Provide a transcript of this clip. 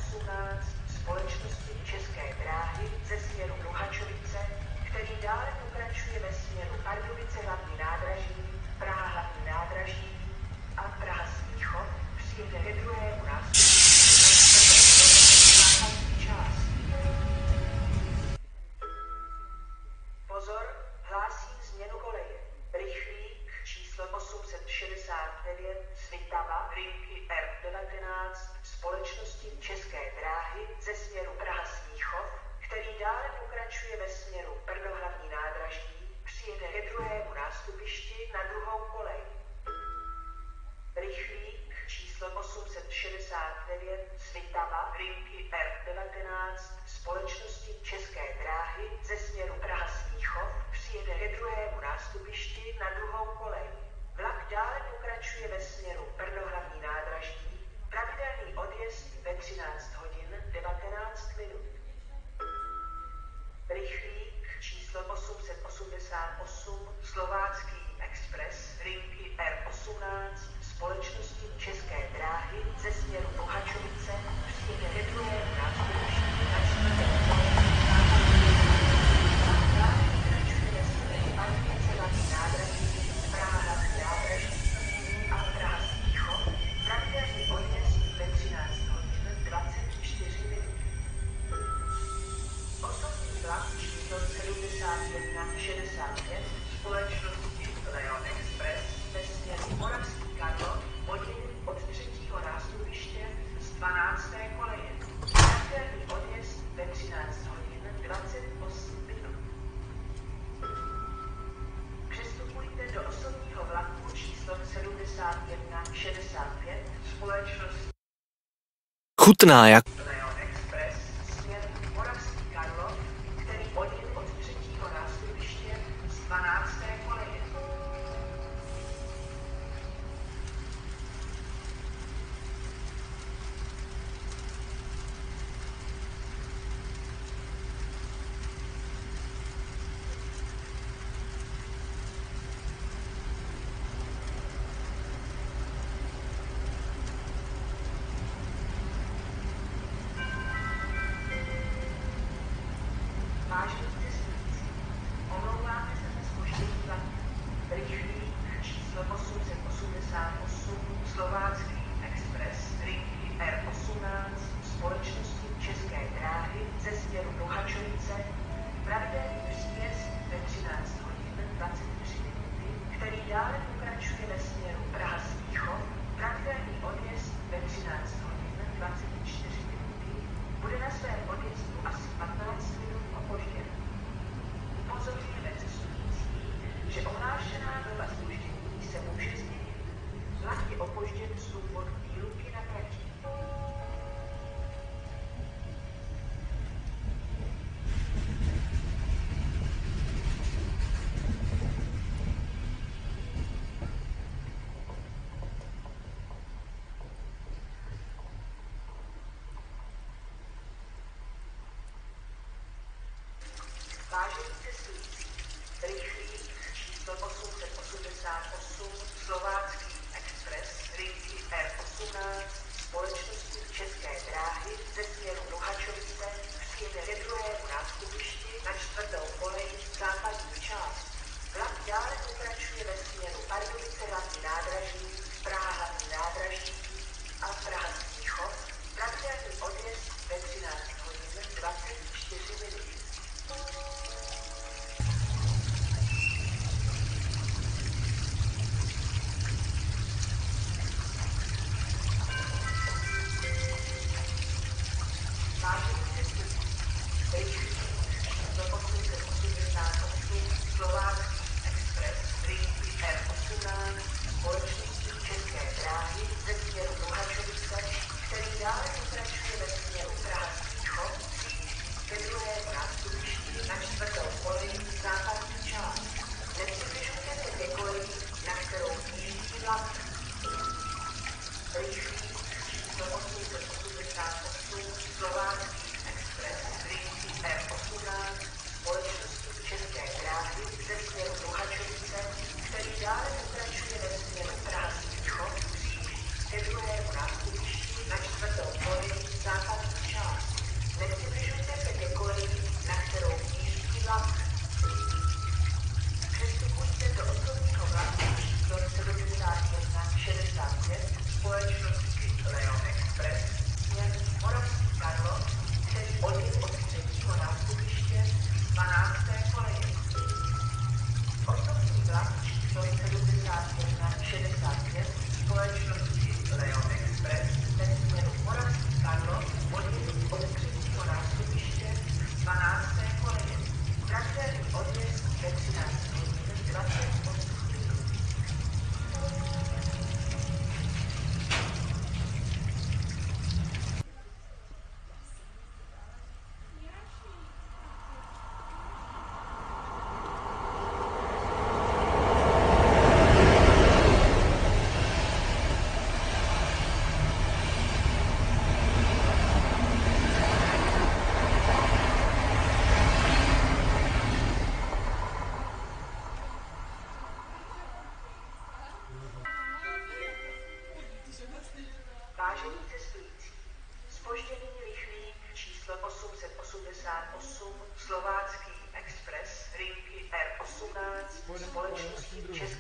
18 společnosti České dráhy ze směru Luhačovice, který dále pokračuje ve směru Pardubice hlavní nádraží, Praha hlavní nádraží a Praha Smíchov, přijede ke druhému nástupišti část. Pozor, hlásím změnu koleje. Rychlík číslo 869 Svitava linky R19 společnosti České dráhy ze směru Praha Smíchov, který dále pokračuje ve směru Brno hlavní nádraží, přijede ke druhému nástupišti na druhou kolej. Rychlík číslo 869 Svitava linky R19 společnosti České dráhy ze směru Praha Smíchov přijede ke druhému nástupišti na druhou kolej. Vlak dále pokračuje ve směru Brno hlavní nádraží, pravidelný odjezd ve 13 hodin 19 minut. Rychlík číslo 888 Slovácký expres linky R18 společnosti České dráhy ze směru Luhačovice přijede ke druhému nástupišti na čtvrté kolej. Společnosti Leon Express ve směru Moravský Karlov odjede od třetího nástupiště z 12. koleje. Pravidelný odjezd ve 13 hodin 28 minut. Přestupujte do osobního vlaku číslo 7165 společnosti Chutná jak Leon Express směr Moravský Karlov, který odjede od třetího nástupiště z 12. koleje. Vážení cestující, omlouváme se za zpoždění vlaku. Rychlík číslo 888 Slovácký expres linky R18 společnosti České dráhy ze směru Luhačovice, pravidelný příjezd ve 13 hodin 23 minuty, který dále pokračuje ve směru Praha Smíchov, pravidelný odjezd ve 13 hodin 24 minuty, bude na svém odjezdu asi 15 minut opožděn. Upozorňujeme cestující, že ohlášená doba zpoždění se může změnit. Vlak je opožděn z důvodu výluky na trati. Vážení cestující, rychlík číslo 888 Slovácký expres linky R18 společnosti České dráhy ze směru Luhačovice přijede ke druhému nástupišti na čtvrtou kolej západní část. Vlak dále pokračuje ve směru Pardubice hlavní nádraží, Praha hlavní nádraží a Praha Smíchov, pravidelný odjezd ve 13 hodin 24 minut. Vážení cestující, rychlík číslo 888 Slovácký expres linky R18 společnosti České dráhy ze směru Luhačovice, který dále pokračuje ve směru Praha Smíchov, 88, Slovácký Express, linky R18, společnosti České